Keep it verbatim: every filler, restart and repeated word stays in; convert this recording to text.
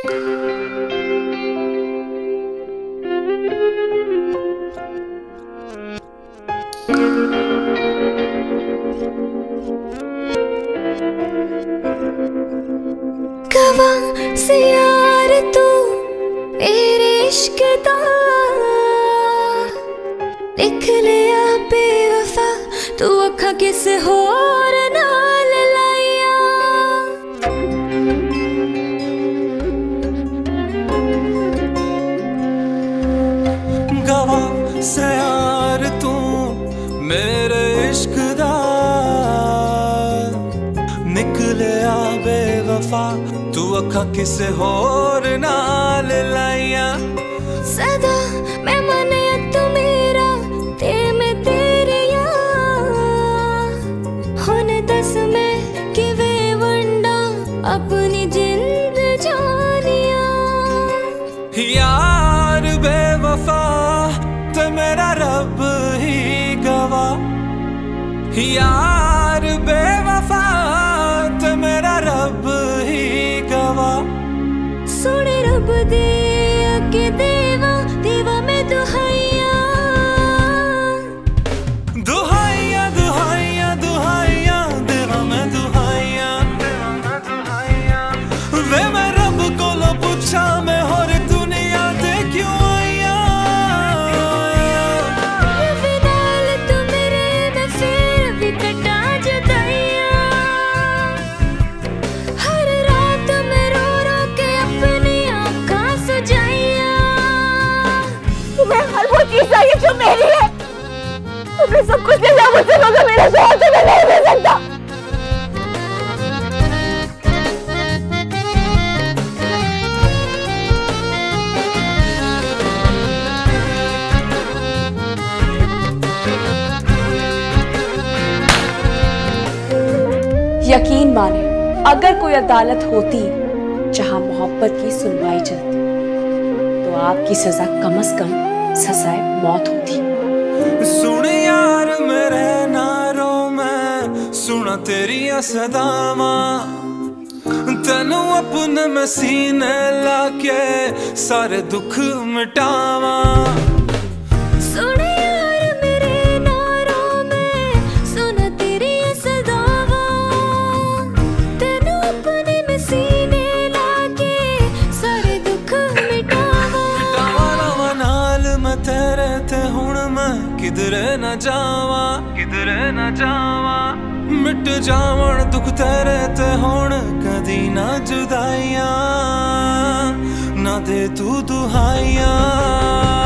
गवां से यार तू मेरे इश्क दा लिख लिया बेवफा तू अखा किसे होर नाल लाइया। गवां से यार तू मेरे इश्क दा निकलिया बेवफा तू अखा किसे होर नाल लाइया। सदा मैं मने तू मेरा ते मैं तेरिया हुन दस मैं किवे वंडा अपनी जिंद जानिया। यार बेवफा ते मेरा रब ही गवा। यार बेवफा ते मेरा रब ही गवा। सोने रब दे अगे देवा देवा मैं दुहाइया दुहाइया दुहाइया दुहाइया देवा मैं दुहाइया देवा मैं दुहाइया। वे मैं रब कोलों पूछा मैं होर दुनिया ते क्यों आइया। फिलहाल तू मेरे मैं फिर भी कटा जुदाइया। हर रात मैं रो रो के अपनी आँखां सुजाइया। तुम्हें हर वो चीज चाहिए जो मेरी है। तुम्हें सब कुछ मिल जाए मुझसे मगर मेरा जोर तुम्हें नहीं मिल सकता। यकीन माने अगर कोई अदालत होती जहां मोहब्बत की सुनवाई चलती तो आपकी सजा कम से कम सजाए मौत होती। सुन यार मेरे नारों में सुना तेरी सदावां तेनू अपने में सीने लाके सारे दुख मिटावा। सुन यार मेरे नारों में सुना तेरी सदावां तेनू अपने में सीने लाके सारे दुख मिटावा। मिटावा लावा नाल मैं तेरे ते हुण मैं किधरे न जावा किधरे न जावा। मिट जावण दुख तेरे ते हुण कदी ना जुदाइयां ना दे तू दुहाइयां।